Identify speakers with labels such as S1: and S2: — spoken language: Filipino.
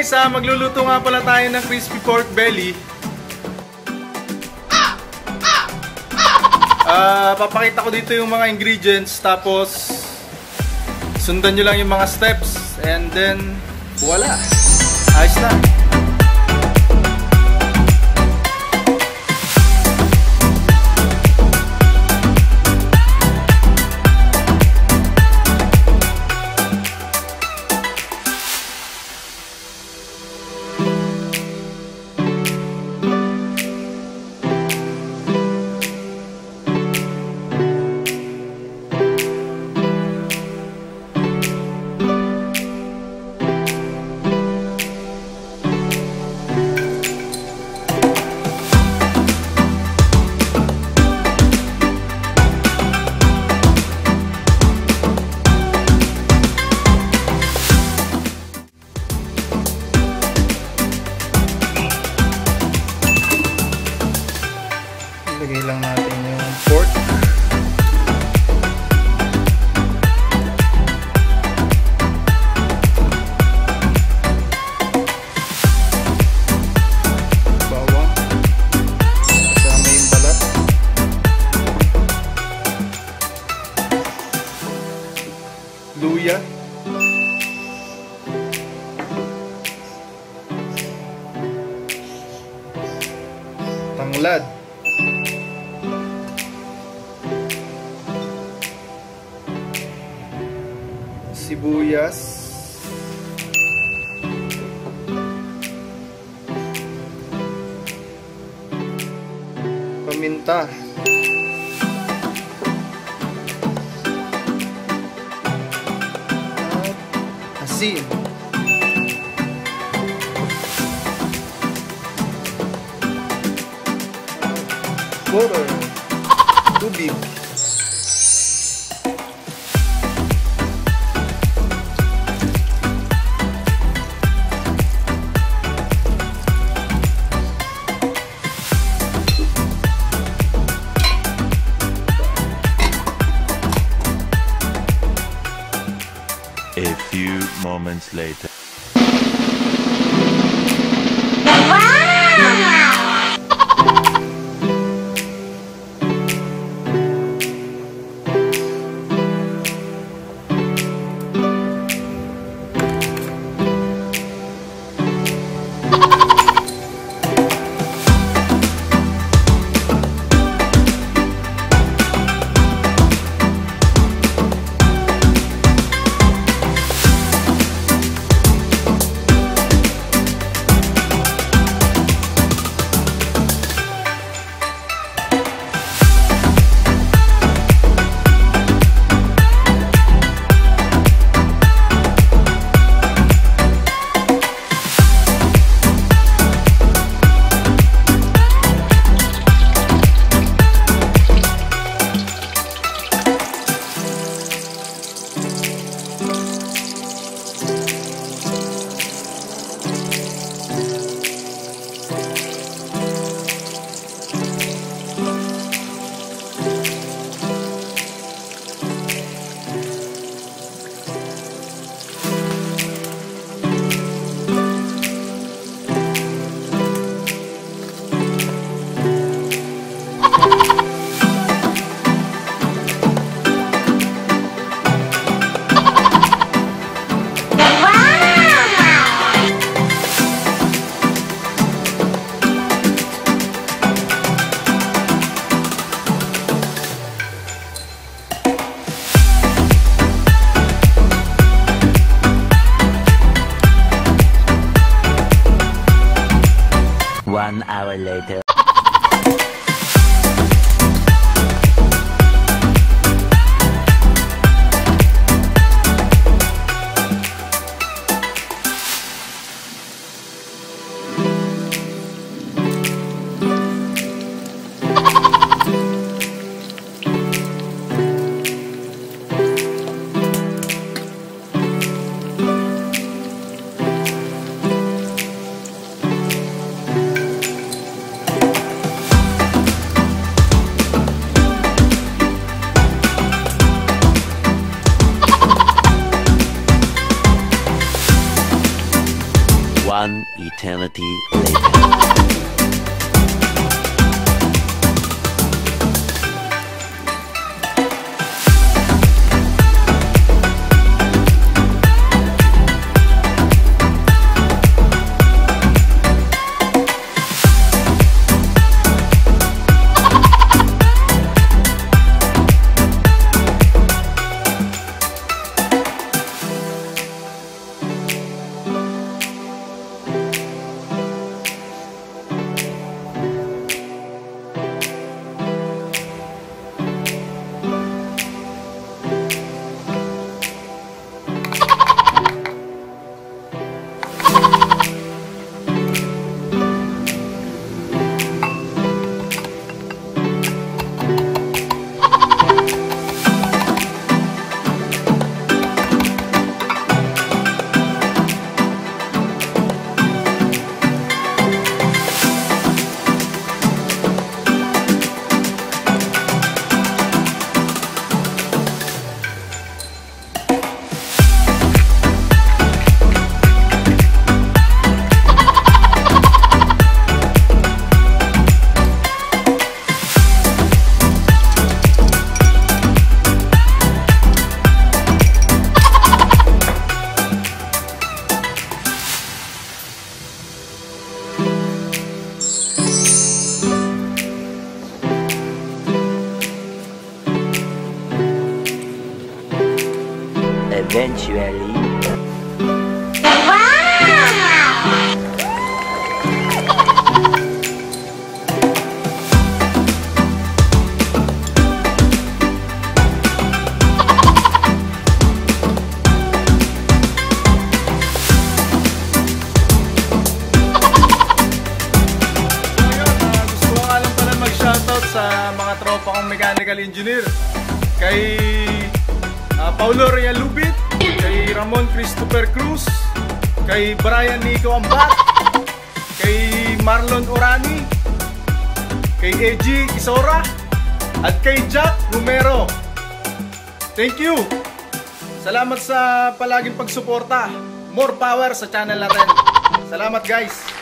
S1: guys, magluluto nga pala tayo ng crispy pork belly. Papakita ko dito yung mga ingredients, tapos sundan nyo lang yung mga steps, and then voila, ayos na. Lagay lang natin yung pork. Bawang. Kasama yung balat. Luya. Tanglad. Sibuyas, paminta, at asin, butter, tubig.
S2: A few moments later.
S3: eternity later. Eventually.
S1: Shoutout sa mga tropa kong mechanical engineer, kay Paulo Realubit, kay Ramon Christopher Cruz, kay Brian Nico Ambat, kay Marlon Orani, kay Eji Isora, at kay Jack Romero. Thank you! Salamat sa palaging pagsuporta. More power sa channel natin. Salamat guys!